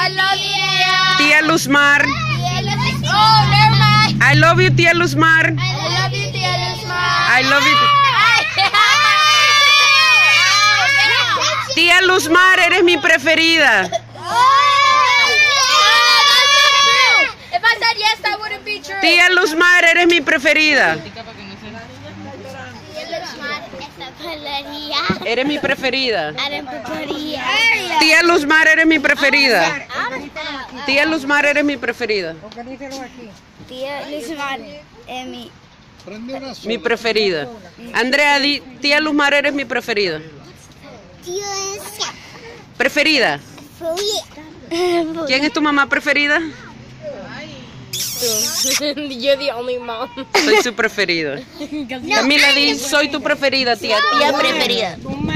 love you. Tía Luzmar. Oh, never mind. I love you, tía Luzmar. I love you, tía Luzmar. I love you. Tía Luzmar, eres mi preferida. If I said yes, that wouldn't be true. Tía Luzmar, eres mi preferida. Eres mi preferida. Tía Luzmar, eres mi preferida. Tía Luzmar, eres mi preferida. Tía Luzmar es Mi preferida. Andrea, tía Luzmar, eres mi preferida. Preferida. ¿Quién es tu mamá preferida? You're the only mom. Soy su preferida. Camila, soy tu preferida, tía. Tía preferida.